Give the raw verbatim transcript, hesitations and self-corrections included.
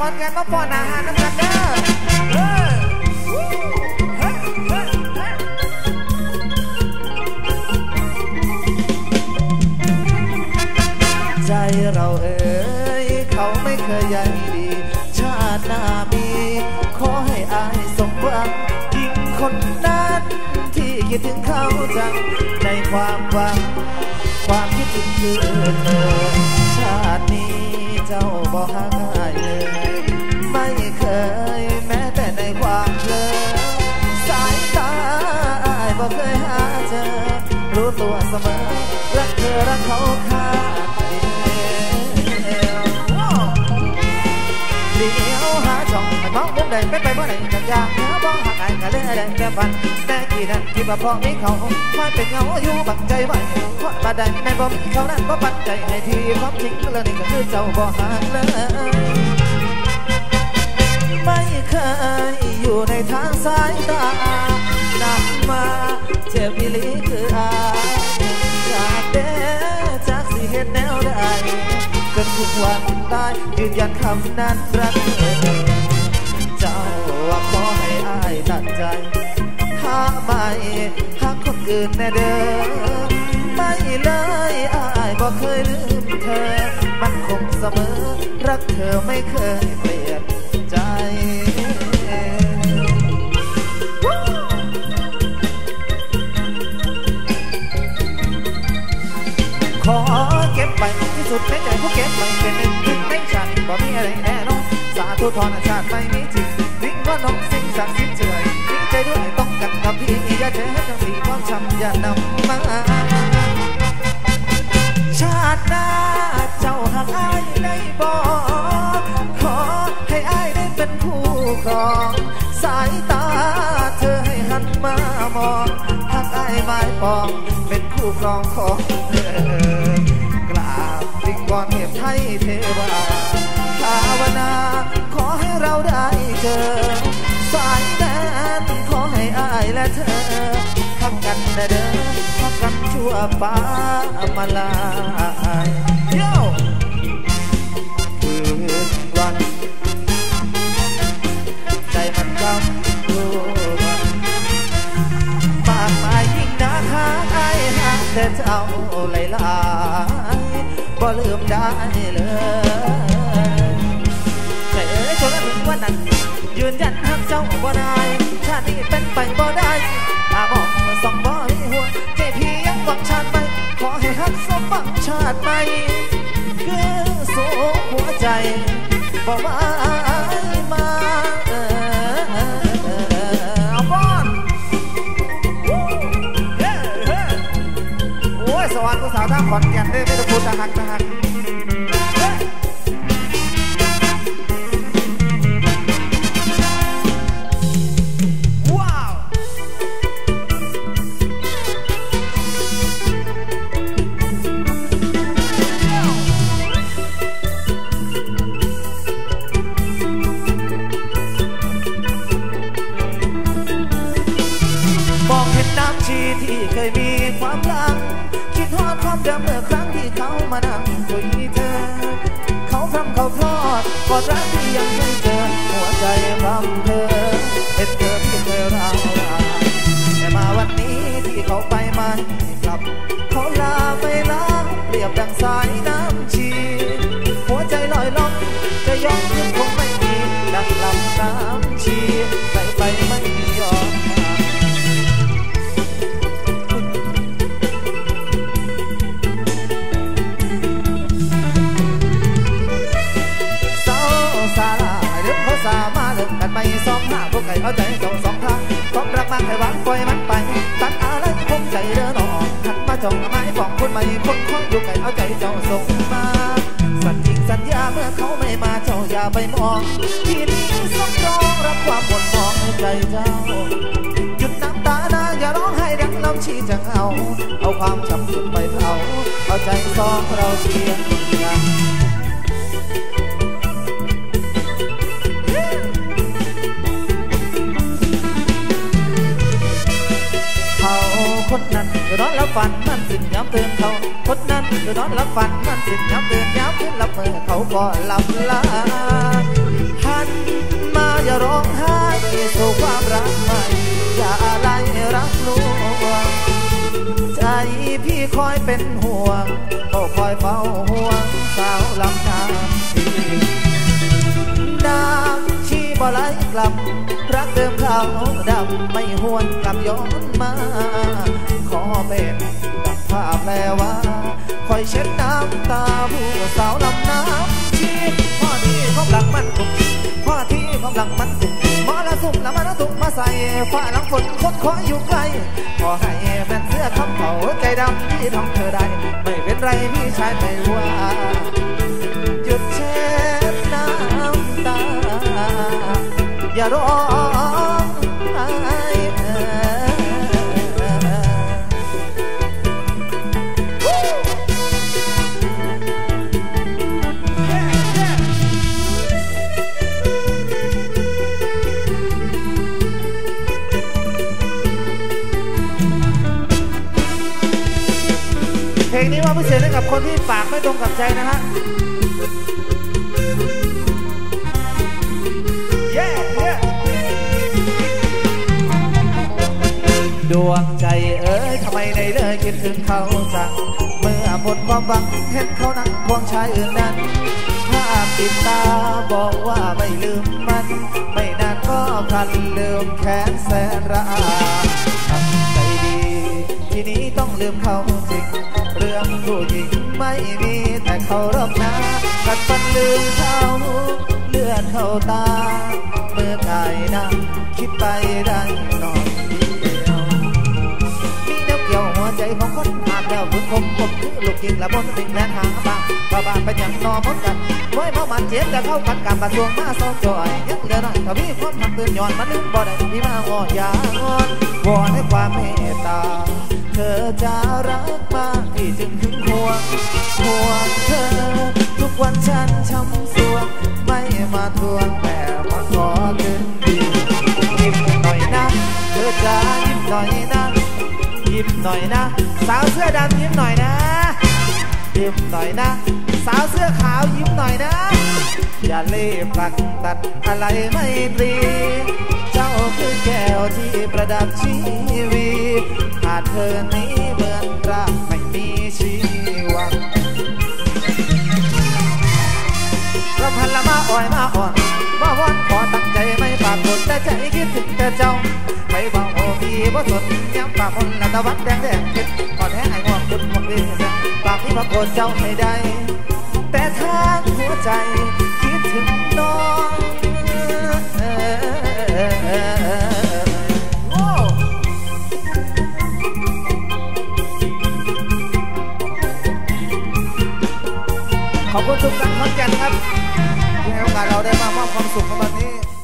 อนแกนมาป้อนอาหารน้ำกันเด้อใจเราเอ๋ยเขาไม่เคยใยดีชาติหน้ามีขอให้อายสมหวังยิ่งคนนั้นที่คิดถึงเขาจังในความหวังความคิดถึงคือเธอชาตินี้เจ้าบ่ห่างอายเลยไม่เคยแม้แต่ในความเพลินสายตาอายบ่เคยหาเจอรู้ตัวเสมอรักเธอรักเขาขาดเดียวหาช่องให้มองมุมใดเป็นไปเมื่อไหร่จากอย่างเนื้อบ้องหักไอ้กะเล่แดงแก้ฟันแต่กี่นั้นคิดว่าพอมีเขาคอยเป็นเงาอยู่บังใจไว้คอยมาได้แม่บ่มีเขานั้นบ่ปันใจให้ทีความจริงแล้วนี่ก็คือเจ้าบ่หักเลยไม่เคยอยู่ในทางสายตาหนักมาเจ็บอีหลีคืออายจากเด้จากสิเห็นแนวได้จนทุกวันตายยืนยันคำนั้นรักเธอเจ้าว่าขอให้อายตัดใจหาไม่หักคนอื่นแน่เด้อไม่เลยอายบอกเคยลืมเธอมันคงเสมอรักเธอไม่เคยเปลี่ยนใจขอเก็บไปที่สุดในใจผู้เก็บไปเป็นหนึ่งในฉันบ่มีอะไรแน่นอนสาธุทรชาติไม่มีจริงนิ่งก็น้องสิ่งศักดิ์สิทธิ์เฉยนิ่งใจด้วยต้องกันกับพี่อย่าเทจังสีความช้ำอย่านำมาชาติหน้าเจ้าหากอ้ายได้บอกขอให้อ้ายได้เป็นผู้ครองสายตาเธอให้หันมามองหากอ้ายหมายปองเป็นคู่ครองของเธอกราบวิงวอนเทพไทยเทวาภาวนาขอให้เราได้เจอสายแดนขอให้อ้ายและเธอทักกันเด้อทักกันชั่วฟ้ามาลายโย่คืนวันใจมันกำลัวมากมายยิ่งนักหาอ้ายหาแต่เจ้าไหลลายบ่ลืมได้เลยแต่เอ๋ยจนถึงวันนั้นยืนยันหักเจ้าบ่ได้ชาตินี้เป็นไปบ่ได้ตาบอกส่องบ่มีหัวใจพี่ยังหวังชาติไปขอให้หักสมบังชาติไปคือสู้หัวใจบ่มามาเอาบอลโอ้ยสวรรค์ผู้สาวทางขอนแก่นได้ไม่ต้องพูดทางหักทางหักที่เคยมีความรักคิดทอดความเดิมเมื่อครั้งที่เขามานั่งคุยเธอเขาพรำเขาพลอดกอดรักที่ยังไม่เจอหัวใจพรำเธอเห็นเธอที่เคยร้าวรานแต่มาวันนี้ที่เขาไปไม่กลับเขาลาไปล้างเปรียบดังสายน้ำชีหัวใจลอยล่องจะยอมขึ้นคงไม่มีดังลำน้ำชีใส่ไปไม่ยอมมาเลิกกันไม่สองหน้าพวกไก่เอาใจเจ้าสองทางความรักมันให้วางปล่อยมันไปตัดอะไรคงใจเดินออกหันมาจ้องไม้ฟองคนใหม่คนคอยอยู่ไก่เอาใจเจ้าส่งมาสัญญิงสัญญาเมื่อเขาไม่มาเจ้าอย่าไปมองที่นี่สักน้องรับความหมดมองในใจเจ้าหยุดน้ำตาหน้าอย่าร้องไห้ดังน้ำชีจะเอาเอาความช้ำสุดไปเผาเอาใจสองเราเสียกันคนนั้นคือนอนแล้วฝันมันสิ้นย้ำเตือนเขาคนนั้นคือนอนแล้วฝันมันสิ้นย้ำเตือนย้ำขึ้นหลับเมื่อเขาก็หลับลาหหันมาอย่าร้องไห้สู่ความรักใหม่อย่าอะไรรักลวงใจพี่คอยเป็นห่วงโอ้คอยเฝ้าห่วงสาวลำน้ำชีน้ำชีบ่ไหลกลับรักเดิมเขาดำไม่หวนกลับย้อนมาขอเป็นดังภาพแปลว่าคอยเช็ดน้ำตาผู้สาวลำน้ำชีพ่อที่ความหลังมันตุกพ่อที่ความหลังมันตุกมอละสุ่มละมันตุกมาใส่ฝ้าหลังฝนคดคอยอยู่ไกลขอให้แม่เสื้อคำเผาใจดำที่ทำเธอได้ไม่เป็นไรพี่ชายไม่ว่าหยุดเช็ดน้ำตาอย่าร้องไห้เพลงนี้ว่าพิเศษให้กับคนที่ปากไม่ตรงกับใจนะฮะดวงใจเอ๋ยทำไมในเลยคิดถึงเขาจังเมื่อหมดความหวังเห็นเขานั่งควงชายอื่นนั้นภาพติดตาบอกว่าไม่ลืมมันไม่นานก็พลันลืมแค้นแสนระอาทำใจดีทีนี้ต้องลืมเขาจริงเรื่องผู้หญิงไม่มีแต่เขารอบหน้ากัดฟันลืมเขาเลือดเข้าตาเมื่อกายนั่งคิดไปได้นอนเกี่ยวหัวใจของคนหากแล้วบุญคมคมคือลูกยิงและบนสิ่งแลนหาบ้างบ้าบ้านเป็นอย่างนอมดกันไว้เมามันเจ็บแต่เข้ากันการประท้วงมาซ้อมจ่อยยังเหลือหน่อยถ้ามีความหักเตือนย้อนมันนึกบ่ได้ที่มาอ่อนยางอนวอนให้ความเมตตาเธอจะรักมากที่จึงถึงห่วงห่วงเธอทุกวันฉันช้ำสวงไม่มาทวงแต่มาขอคืนดียิ้มหน่อยนะเธอจะยิ้มหน่อยนะยิ้มหน่อยนะสาวเสื้อดำยิ้มหน่อยนะยิ้มหน่อยนะสาวเสื้อขาวยิ้มหน่อยนะอย่าเล่ห์ผลักตัดอะไรไม่ตรีเจ้าคือแก้วที่ประดับชีวีขาดเธอนี้เหมือนรักไม่มีชีวันเราพันละมาอ่อยมาอ่อนมาวันขอตั้งใจไม่ปากหมดแต่ใจคิดถึงแต่เจ้าไปบอกโอ้พี่บ่สนย้ำปากคนละตะวันแดงแดงคิดก่อนแท้ไอ้งวงคุณหมดเรื่องปากที่พระโกนเจ้าไม่ได้แต่ทางหัวใจคิดถึงน้องขอบคุณทุกท่านขอนแก่นครับที่ให้โอกาสเราได้มามอบความสุขในวันนี้